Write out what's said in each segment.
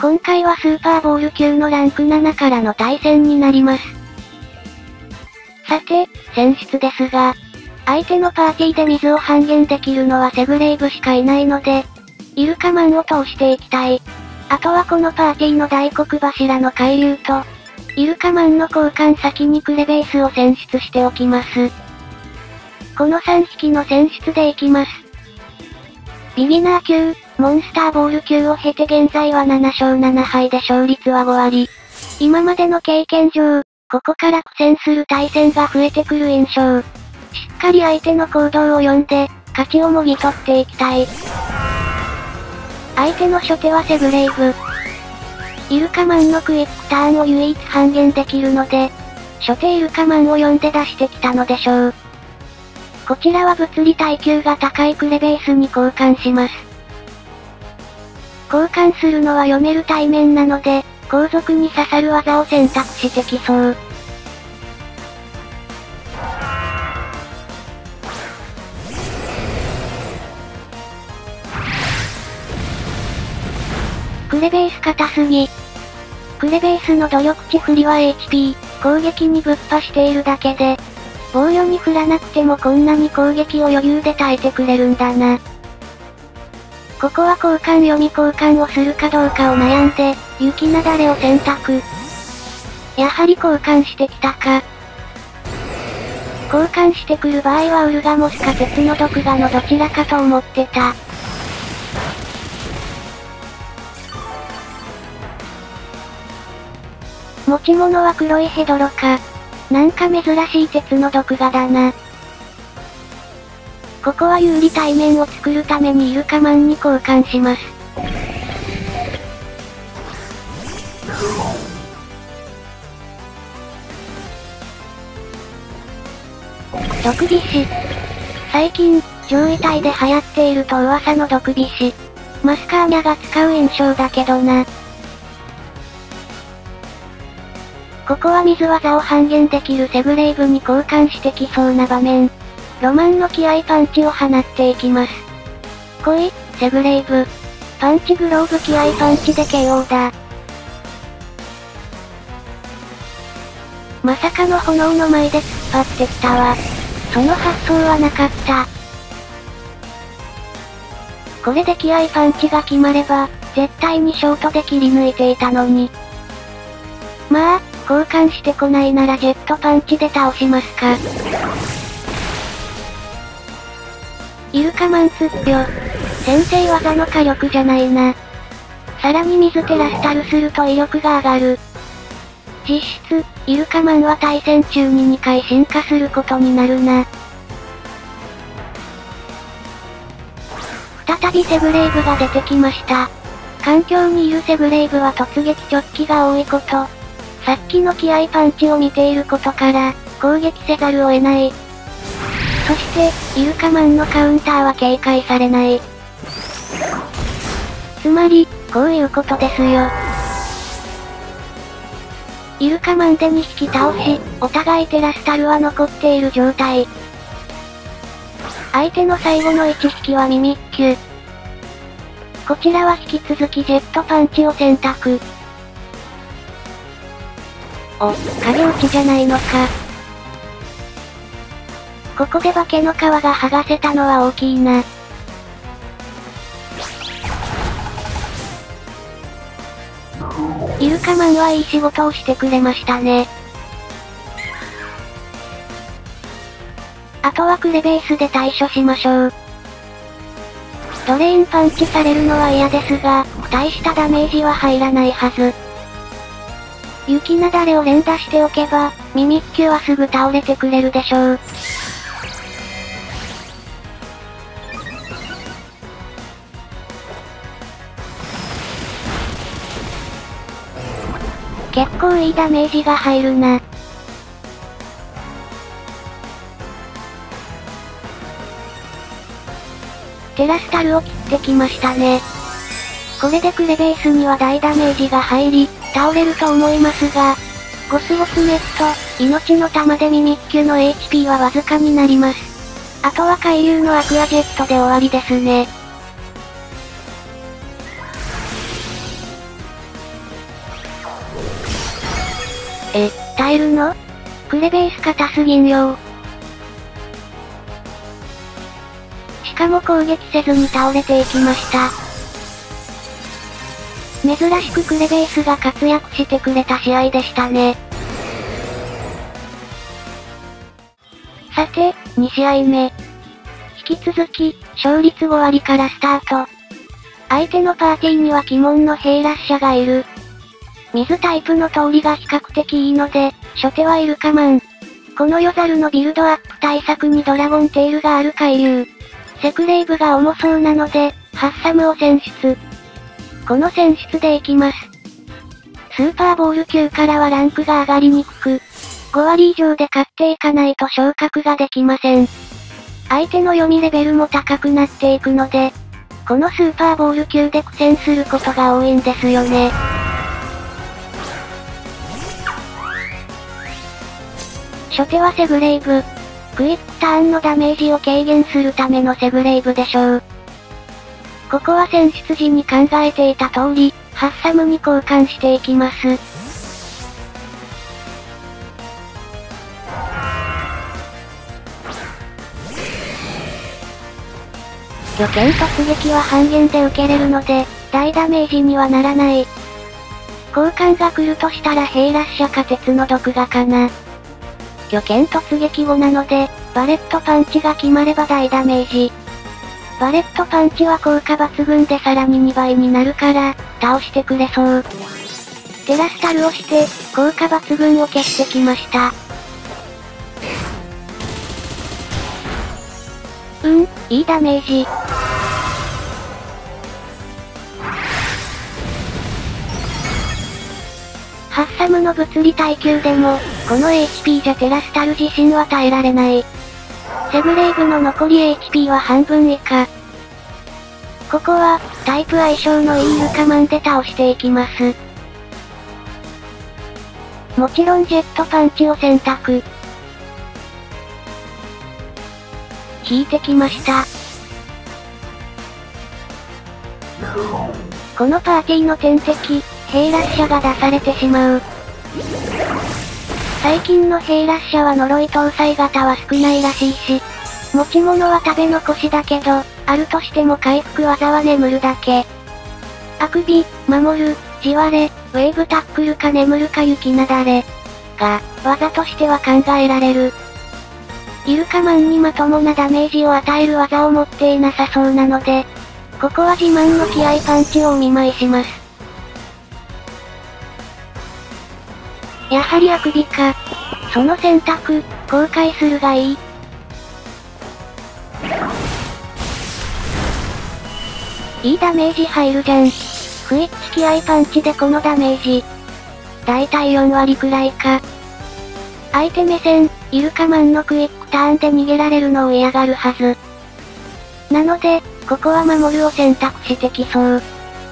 今回はスーパーボール級のランク7からの対戦になります。さて、選出ですが、相手のパーティーで水を半減できるのはセグレイブしかいないので、イルカマンを通していきたい。あとはこのパーティーの大黒柱の海流と、イルカマンの交換先にクレベースを選出しておきます。この3匹の選出でいきます。ビギナー級、モンスターボール級を経て現在は7勝7敗で勝率は5割。今までの経験上、ここから苦戦する対戦が増えてくる印象。しっかり相手の行動を読んで、勝ちをもぎ取っていきたい。相手の初手はセグレイブ。イルカマンのクイックターンを唯一半減できるので、初手イルカマンを読んで出してきたのでしょう。こちらは物理耐久が高いクレベースに交換します。交換するのは読める対面なので、後続に刺さる技を選択してきそう。クレベース硬すぎ。クレベースの努力値振りは HP、攻撃にぶっ破しているだけで、防御に振らなくてもこんなに攻撃を余裕で耐えてくれるんだな。ここは交換読み交換をするかどうかを悩んで、雪なだれを選択。やはり交換してきたか。交換してくる場合はウルガモスか鉄の毒牙のどちらかと思ってた。持ち物は黒いヘドロか。なんか珍しい鉄の毒牙だな。ここは有利対面を作るためにイルカマンに交換します。毒菱。最近、上位体で流行っていると噂の毒菱。マスカーニャが使う印象だけどな。ここは水技を半減できるセグレイブに交換してきそうな場面。ロマンの気合パンチを放っていきます。来い、セグレイブ。パンチグローブ気合パンチで KO だ。まさかの炎の前で突っ張ってきたわ。その発想はなかった。これで気合パンチが決まれば、絶対にショートで切り抜いていたのに。まあ、交換してこないならジェットパンチで倒しますか。イルカマンツッピョ。先制技の火力じゃないな。さらに水テラスタルすると威力が上がる。実質、イルカマンは対戦中に2回進化することになるな。再びセグレイブが出てきました。環境にいるセグレイブは突撃直帰が多いこと。さっきの気合パンチを見ていることから、攻撃せざるを得ない。そして、イルカマンのカウンターは警戒されない。つまり、こういうことですよ。イルカマンで2匹倒し、お互いテラスタルは残っている状態。相手の最後の1匹はミミッキュ。こちらは引き続きジェットパンチを選択。お、影落ちじゃないのか。ここで化けの皮が剥がせたのは大きいな。イルカマンはいい仕事をしてくれましたね。あとはクレベースで対処しましょう。ドレインパンチされるのは嫌ですが、大したダメージは入らないはず。雪なだれを連打しておけば、ミミッキュはすぐ倒れてくれるでしょう。結構いいダメージが入るな。テラスタルを切ってきましたね。これでクレベースには大ダメージが入り、倒れると思いますが、ゴスゴスネット、命の玉でミミッキュの HP はわずかになります。あとは海流のアクアジェットで終わりですね。 耐えるの？クレベース硬すぎんよ。しかも攻撃せずに倒れていきました。珍しくクレベースが活躍してくれた試合でしたね。さて、2試合目。引き続き、勝率5割からスタート。相手のパーティーには鬼門の兵ラッシャがいる。水タイプの通りが比較的いいので、初手はイルカマン。この夜猿のビルドアップ対策にドラゴンテールがある海流。セクレイブが重そうなので、ハッサムを選出。この選出でいきます。スーパーボール級からはランクが上がりにくく、5割以上で勝っていかないと昇格ができません。相手の読みレベルも高くなっていくので、このスーパーボール級で苦戦することが多いんですよね。初手はセグレイブ。クイックターンのダメージを軽減するためのセグレイブでしょう。ここは選出時に考えていた通り、ハッサムに交換していきます。巨剣突撃は半減で受けれるので、大ダメージにはならない。交換が来るとしたら兵ラッシャか鉄の毒牙かな。巨剣突撃後なので、バレットパンチが決まれば大ダメージ。バレットパンチは効果抜群でさらに2倍になるから、倒してくれそう。テラスタルをして、効果抜群を消してきました。いいダメージ。ハッサムの物理耐久でも、この HP じゃテラスタル自身は耐えられない。セグレイブの残り HP は半分以下。ここは、タイプ相性のいいイルカマンで倒していきます。もちろんジェットパンチを選択。引いてきました。このパーティーの天敵、兵ラッシャが出されてしまう。最近の兵ラッシャは呪い搭載型は少ないらしいし、持ち物は食べ残しだけど、あるとしても回復技は眠るだけ。あくび、守る、地割れ、ウェーブタックルか眠るか雪なだれ。が、技としては考えられる。イルカマンにまともなダメージを与える技を持っていなさそうなので、ここは自慢の気合パンチをお見舞いします。やはりあくびか。その選択、後悔するがいい。いいダメージ入るじゃん。不一致気合パンチでこのダメージ。だいたい4割くらいか。相手目線、イルカマンのクイックターンで逃げられるのを嫌がるはず。なので、ここは守るを選択してきそう。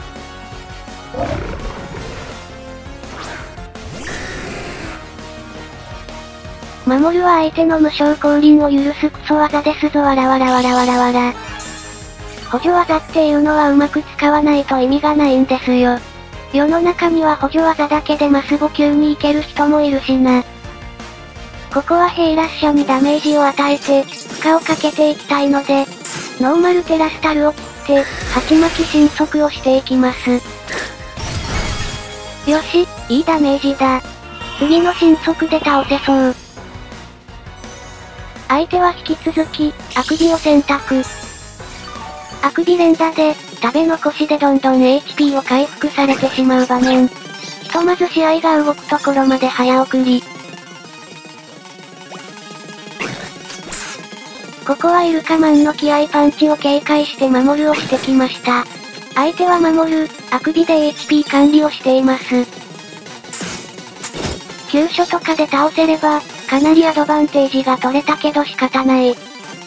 守るは相手の無償降臨を許すクソ技ですぞわらわらわらわらわら。補助技っていうのはうまく使わないと意味がないんですよ。世の中には補助技だけでマス5級に行ける人もいるしな。ここは兵ラッシャにダメージを与えて、負荷をかけていきたいので、ノーマルテラスタルを切って、鉢巻き神速をしていきます。よし、いいダメージだ。次の神速で倒せそう。相手は引き続き、あくびを選択。あくび連打で、食べ残しでどんどん HP を回復されてしまう場面。ひとまず試合が動くところまで早送り。ここはイルカマンの気合パンチを警戒して守るをしてきました。相手は守る、あくびで HP 管理をしています。急所とかで倒せれば、かなりアドバンテージが取れたけど仕方ない。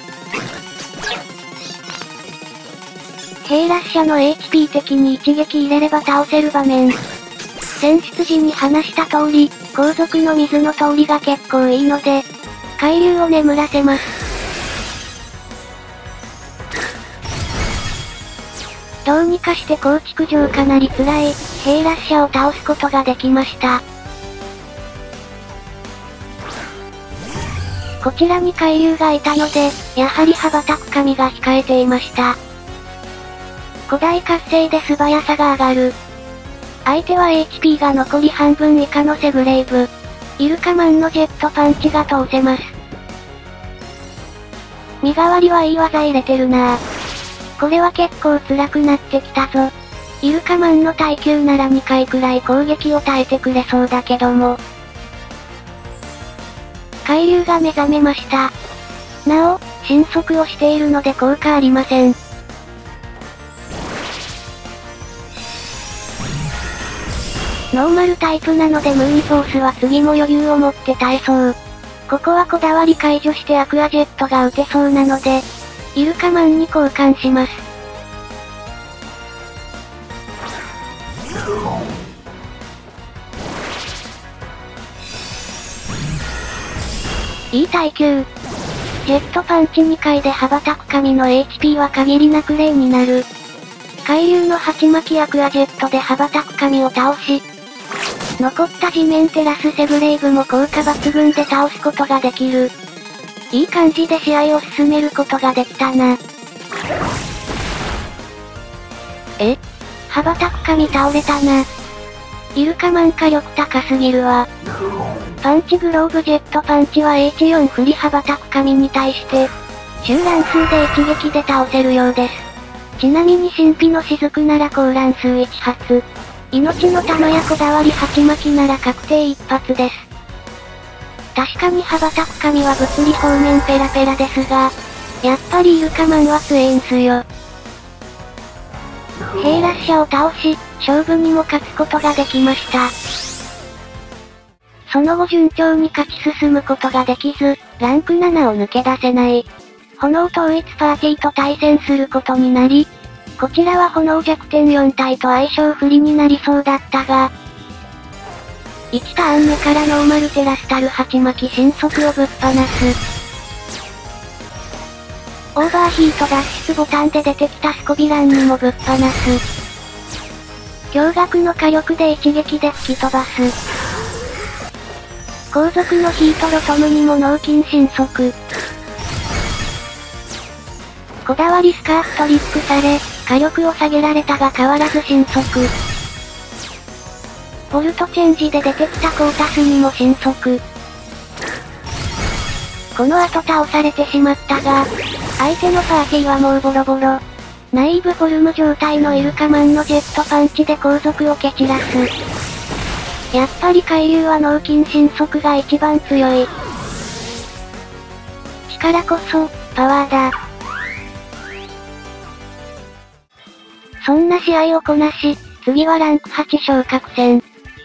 兵ラッシャの HP 的に一撃入れれば倒せる場面。選出時に話した通り、後続の水の通りが結構いいので、海流を眠らせます。どうにかして構築上かなり辛い、兵ラッシャを倒すことができました。 こちらに海流がいたので、やはり羽ばたく神が控えていました。古代活性で素早さが上がる。相手は HP が残り半分以下のセグレイブ。イルカマンのジェットパンチが通せます。身代わりはいい技入れてるなぁ。これは結構辛くなってきたぞ。イルカマンの耐久なら2回くらい攻撃を耐えてくれそうだけども。海流が目覚めました。なお、神速をしているので効果ありません。ノーマルタイプなのでムーンフォースは次も余裕を持って耐えそう。ここはこだわり解除してアクアジェットが打てそうなので、イルカマンに交換します。いい耐久。ジェットパンチ2回で羽ばたく神の HP は限りなく0になる。海流の鉢巻きアクアジェットで羽ばたく神を倒し、残った地面テラスセグレイブも効果抜群で倒すことができる。いい感じで試合を進めることができたな。羽ばたく神倒れたな。イルカマン火力高すぎるわ。パンチグローブジェットパンチは H4 振り羽ばたく神に対して、集乱数で一撃で倒せるようです。ちなみに神秘の雫なら高乱数1発。命の玉やこだわり鉢巻きなら確定一発です。確かに羽ばたく神は物理方面ペラペラですが、やっぱりイルカマンは強えんすよ。兵ラッシャを倒し、勝負にも勝つことができました。その後順調に勝ち進むことができず、ランク7を抜け出せない。炎統一パーティーと対戦することになり、こちらは炎弱点4体と相性不利になりそうだったが、1ターン目からノーマルテラスタル鉢巻き神速をぶっ放す。オーバーヒート脱出ボタンで出てきたスコビランにもぶっ放す。驚愕の火力で一撃で吹き飛ばす。後続のヒートロトムにも脳筋神速。こだわりスカーフトリックされ、火力を下げられたが変わらず神速。ボルトチェンジで出てきたコータスにも神速。この後倒されてしまったが、相手のパーティーはもうボロボロ。ナイーブフォルム状態のイルカマンのジェットパンチで後続を蹴散らす。やっぱり海流は脳筋神速が一番強い。力こそ、パワーだ。そんな試合をこなし、次はランク8昇格戦。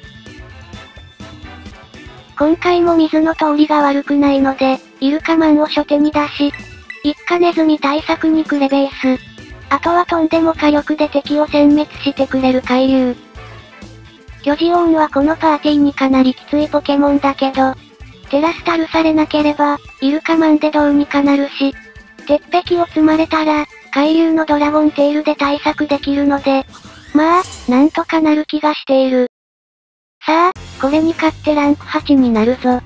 今回も水の通りが悪くないので、イルカマンを初手に出し、一家ネズミ対策にクレベース。あとはとんでも火力で敵を殲滅してくれる海流。巨ジオンはこのパーティーにかなりきついポケモンだけど、テラスタルされなければ、イルカマンでどうにかなるし、鉄壁を積まれたら、海流のドラゴンテールで対策できるので、まあ、なんとかなる気がしている。さあ、これに勝ってランク8になるぞ。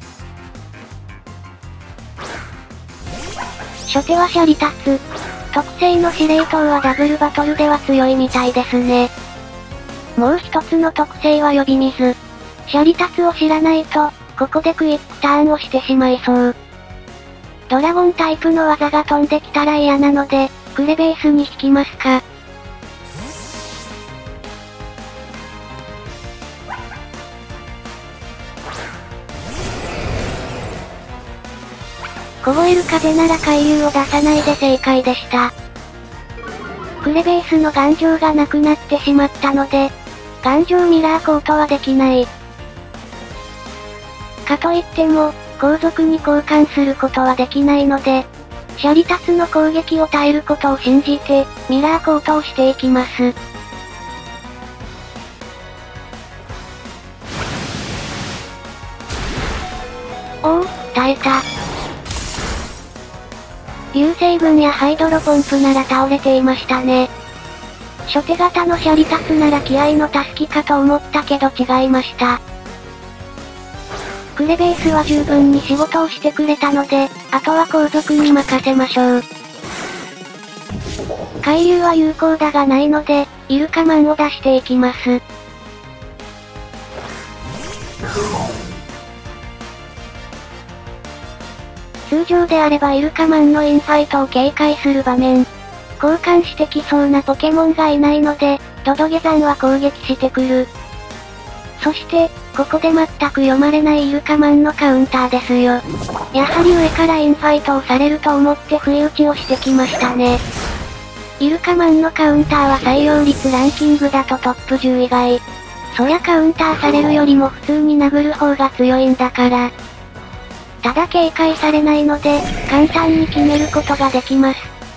初手はシャリタツ。特性の司令塔はダブルバトルでは強いみたいですね。もう一つの特性は呼び水。シャリタツを知らないと、ここでクイックターンをしてしまいそう。ドラゴンタイプの技が飛んできたら嫌なので、クレベースに引きますか。凍える風なら海流を出さないで正解でした。クレベースの頑丈がなくなってしまったので、頑丈ミラーコートはできない。かといっても、後続に交換することはできないので、シャリタツの攻撃を耐えることを信じて、ミラーコートをしていきます。おお、耐えた。流星群やハイドロポンプなら倒れていましたね。初手型のシャリタツなら気合の助きかと思ったけど違いました。 クレベースは十分に仕事をしてくれたので、あとは後続に任せましょう。海流は有効だがないので、イルカマンを出していきます。通常であればイルカマンのインファイトを警戒する場面。交換してきそうなポケモンがいないので、ドドゲザンは攻撃してくる。そして、ここで全く読まれないイルカマンのカウンターですよ。やはり上からインファイトをされると思って不意打ちをしてきましたね。イルカマンのカウンターは採用率ランキングだとトップ10以外。そりゃカウンターされるよりも普通に殴る方が強いんだから。ただ警戒されないので、簡単に決めることができます。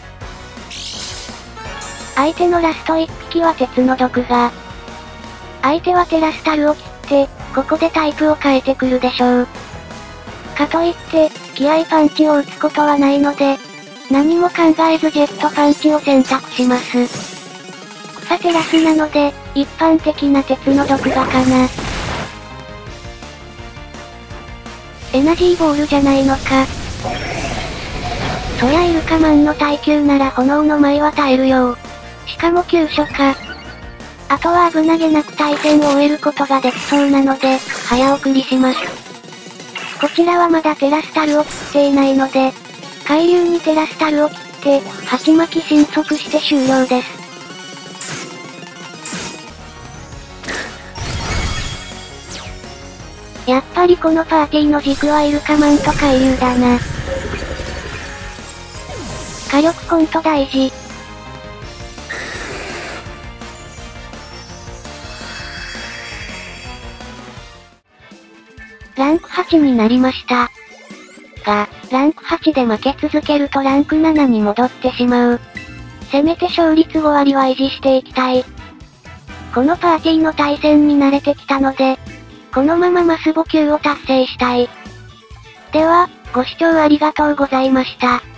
相手のラスト1匹は鉄の毒が。相手はテラスタルを切って、ここでタイプを変えてくるでしょう。かといって、気合パンチを打つことはないので、何も考えずジェットパンチを選択します。草テラスなので、一般的な鉄の毒画かな。エナジーボールじゃないのか。そりゃイルカマンの耐久なら炎の舞は耐えるよ。しかも急所か。あとは危なげなく対戦を終えることができそうなので、早送りします。こちらはまだテラスタルを切っていないので、海流にテラスタルを切って、鉢巻き神速して終了です。やっぱりこのパーティーの軸はイルカマンと海流だな。火力コント大事。ランク8になりました。が、ランク8で負け続けるとランク7に戻ってしまう。せめて勝率5割は維持していきたい。このパーティーの対戦に慣れてきたので、このままマス5級を達成したい。では、ご視聴ありがとうございました。